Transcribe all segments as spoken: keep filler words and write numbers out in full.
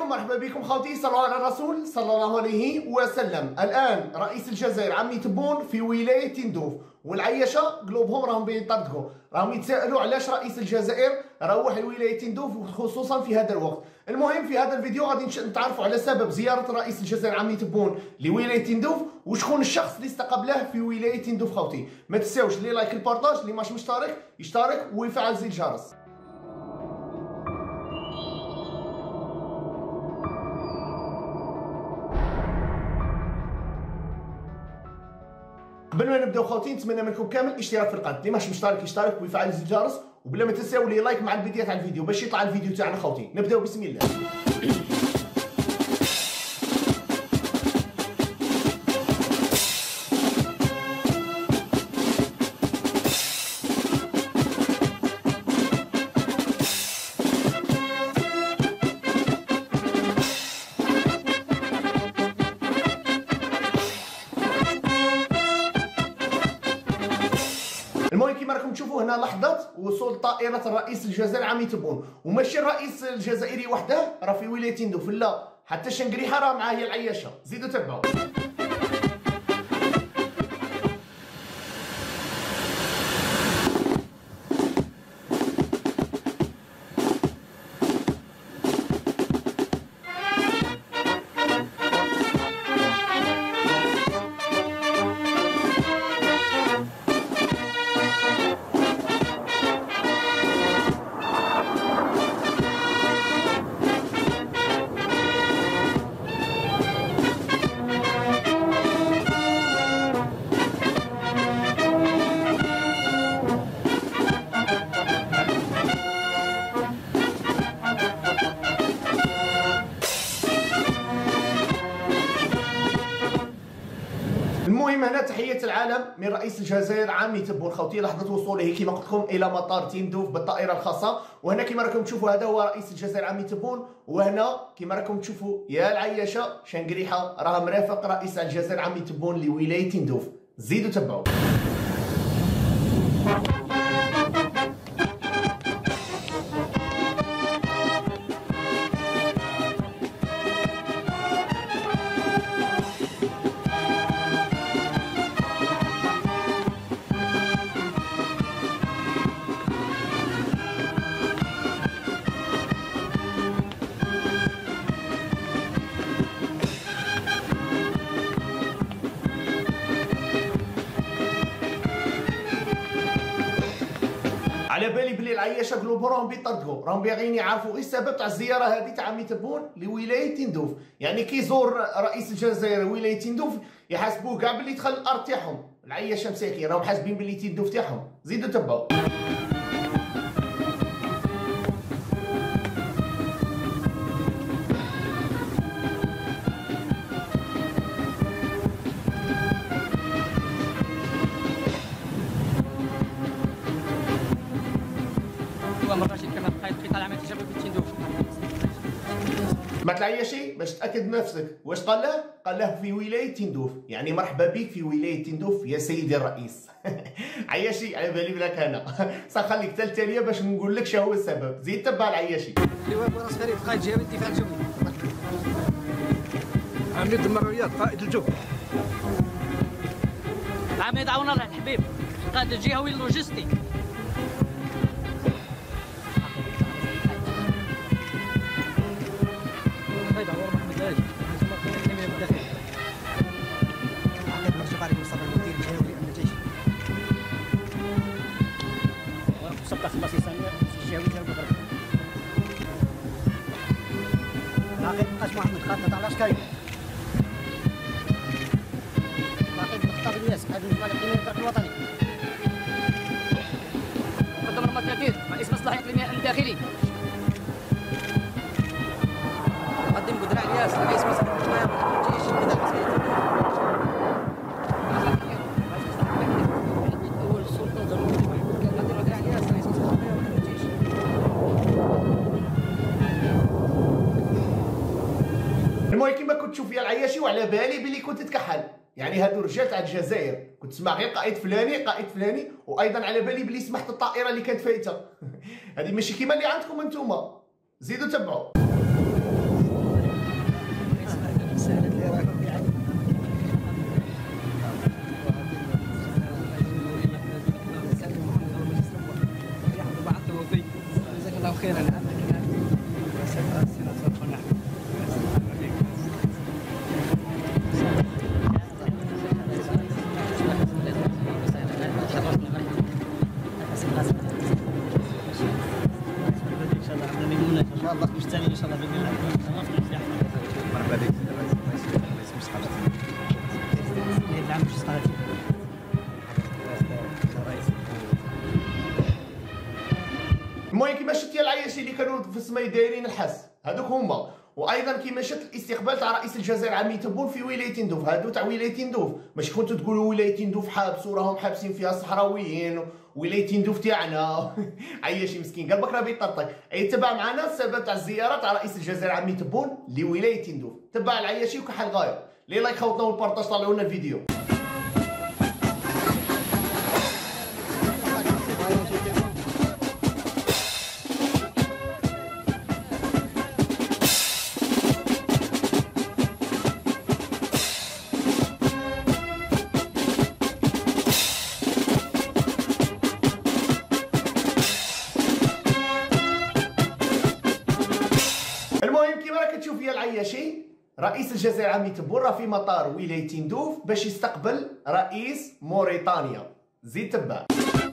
مرحبا بكم خوتي، صلوا على الرسول صلى الله عليه وسلم. الان رئيس الجزائر عمي تبون في ولايه تندوف والعيشه قلوبهم راهم بيطردقوا، راهم يتسائلوا علاش رئيس الجزائر روح لولايه تندوف خصوصا في هذا الوقت. المهم في هذا الفيديو غادي نتعرفوا على سبب زياره رئيس الجزائر عمي تبون لولايه تندوف وشكون الشخص اللي استقبله في ولايه تندوف. خوتي ما تنساوش لي لايك البارطاج، اللي ماش مشترك يشترك ويفعل زر الجرس. قبل ما نبداو خوتي نتمنى منكم كامل الاشتراك في القناه، اللي ماش مشترك يشترك ويفعل زر الجرس، وبلا ما تنساو لي لايك مع البدايه تاع الفيديو باش يطلع الفيديو تاعنا خوتي. نبداو بسم الله. المهم كما راكم تشوفوا هنا لحظه وصول طائره الرئيس الجزائري عمي تبون، وماشي الرئيس الجزائري وحده، راه في ولايه تندوف لا حتى شنقريحه راه معاه هي العياشه. زيدوا تبعوا. المهم هنا تحية العالم من رئيس الجزائر عمي تبون خوتي، لحظة وصوله كما قلت لكم إلى مطار تندوف بالطائرة الخاصة. وهنا كما راكم تشوفوا هذا هو رئيس الجزائر عمي تبون، وهنا كما راكم تشوفوا يا العياشة شنقريحة راه مرافق رئيس الجزائر عمي تبون لولاية تندوف. زيدوا تبعوا. على بالي بلي العياشه قلوبهم راهم بيطردقوا، راهم باغيين يعرفوا ايه السبب تاع الزياره هذه تاع عمي تبون لولايه تندوف. يعني كي يزور رئيس الجزائر ولايه تندوف يحسبوه كاع بلي دخل الارض تاعهم. العياشه مساكين راهم حاسبين بلي تندوف تاعهم. زيدوا تبعوا. ما العياشي باش تاكد نفسك واش قال له؟ قال له في ولايه تندوف، يعني مرحبا بك في ولايه تندوف يا سيدي الرئيس. عياشي على بالي بلاك انا صح خليك حتى التاليه باش نقول لك شنو هو السبب. زيد تبع العياشي. لواء راس فريد قائد جهوي الدفاع الجوي. عميد المرويات قائد الجو. عميد عون الله الحبيب قائد الجهوي اللوجستي. راقب قاش محمد خاطر على عسكري. راقب مختار الياس هذا المالك من الدرك الوطني. مقدم رقم ثلاثين رئيس مصلحة إقليمية الداخلي. مقدم بدراع الياس رئيس مصلحة الجيش البدع المصري. أول السلطة الجمهورية مقدم بدراع الياس رئيس مصلحة الجيش. المهم كما كنت تشوف يا العياشي وعلى بالي بلي كنت تكحل، يعني هادو رجال تاع الجزائر كنت تسمع غير قائد فلاني قائد فلاني، وايضا على بالي بلي سمحت الطائره اللي كانت فايته. هذه ماشي كيما اللي عندكم انتوما. زيدوا تبعوا. خيرا عندك ان شاء الله نشتري ان شاء الله باذن الله. مرحبا بك رئيس مصحف العام الاستراتيجي. المهم كيما شفتي العياشي اللي كانوا في السماء دايرين الحس هذوك هما، وايضا كيما شفت الاستقبال تاع رئيس الجزائر عمي تبون في ولايه تندوف. هادو تاع ولايه تندوف ماشي كنتو تقولوا ولايه تندوف حابس وراهم حابسين فيها الصحراويين ولايه تندوف تاعنا. عياشي مسكين قلبك راه بيطرطق. اي تبع معنا السبب تاع الزياره تاع رئيس الجزائر عمي تبون لولايه تندوف. تبع العياشي وكحل غايه. لي لايك خوتنا والبارطاج طلعوا لنا الفيديو. المهم كيما راك تشوف يا العياشي رئيس الجزائر عمي تبون راه في مطار ولاية تندوف باش يستقبل رئيس موريتانيا. زيد تبع.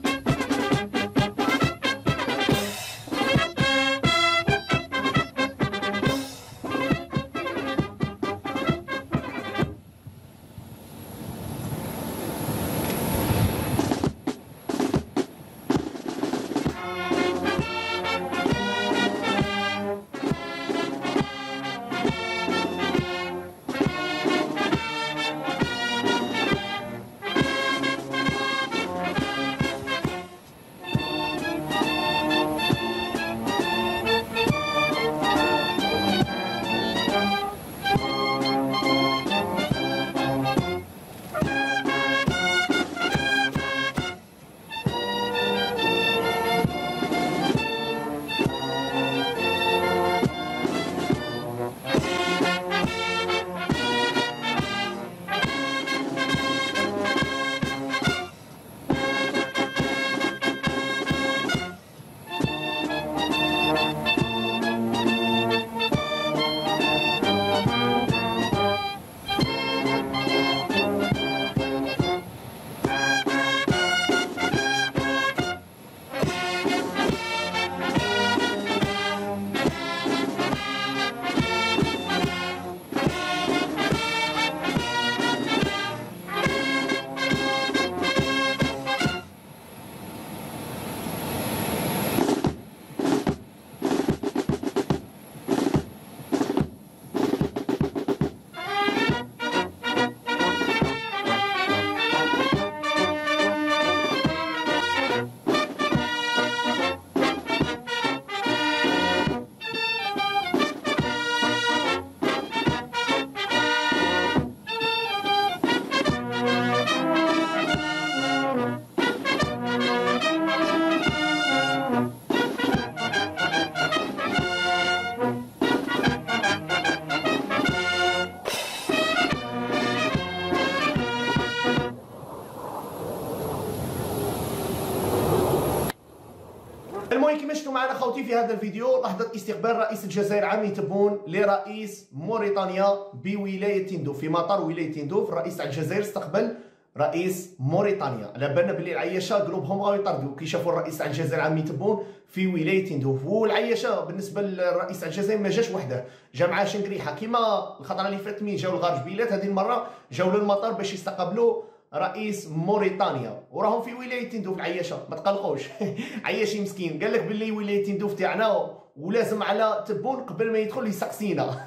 المهم كما شفتوا معنا خوتي في هذا الفيديو لحظة استقبال رئيس الجزائر عمي تبون لرئيس موريتانيا بولاية تندوف. في مطار ولاية تندوف رئيس تاع الجزائر استقبل رئيس موريتانيا. على بالنا بلي العياشة قلوبهم غاو يطردوا كي شافوا الرئيس تاع الجزائر عمي تبون في ولاية تندوف. والعياشة بالنسبة للرئيس تاع الجزائر ما جاش وحده، جا معاه شنقريحة كيما الخطرة اللي فاتت مين جاو الغارج بيلات. هذه المرة جاو للمطار باش يستقبلوا رئيس موريتانيا وراهم في ولايه تندوف. العياشه ما تقلقوش. عياشي مسكين قال لك باللي ولايه تندوف تاعنا ولازم على تبون قبل ما يدخل يسقسينا.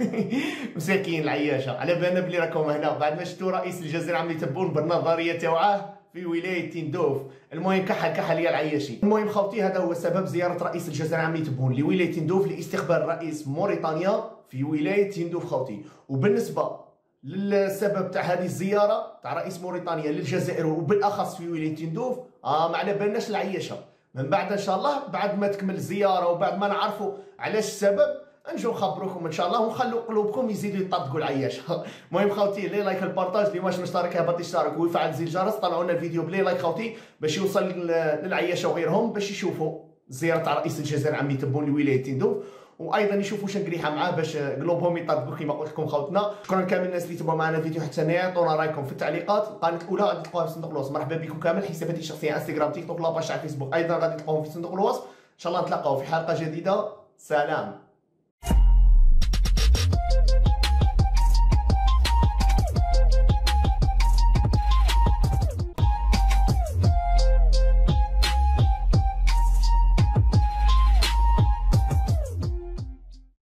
مساكين العياشه. على بالنا بلي راكم هنا بعد ما شفتوا رئيس الجزائر عمي تبون بالنظريه تاعه في ولايه تندوف. المهم كحل كحل يا العياشي. المهم خوتي هذا هو سبب زياره رئيس الجزائر عمي تبون لولايه تندوف لاستقبال رئيس موريتانيا في ولايه تندوف خوتي. وبالنسبه للسبب تاع هذه الزياره تاع رئيس موريتانيا للجزائر وبالاخص في ولايه تندوف اه ما على بالناش العياشه. من بعد ان شاء الله بعد ما تكمل الزياره وبعد ما نعرفوا علاش السبب نجو نخبروكم ان شاء الله ونخلوا قلوبكم يزيدوا يطبقوا العياشه. المهم خوتي لي لايك البارطاج اللي ماش مشترك يهبط يشترك ويفعل زر الجرس. طلعوا لنا الفيديو بلي لايك خوتي باش يوصل للعياشه وغيرهم باش يشوفوا الزياره تاع رئيس الجزائر عمي تبون لولايه تندوف، وايضا يشوفوا شنقريحه معاه باش قلوبهم يطبقوا كما قلت لكم خوتنا. شكرا كامل الناس اللي تبعوا معنا الفيديو حتى النهايه. عطونا رايكم في التعليقات. القناه الاولى غادي تلقوها في صندوق الوصف. مرحبا بكم كامل. حساباتي الشخصيه انستغرام تيك توك لاباج على فيسبوك ايضا غادي تلقوهم في صندوق الوصف. ان شاء الله نتلاقاو في حلقه جديده. سلام.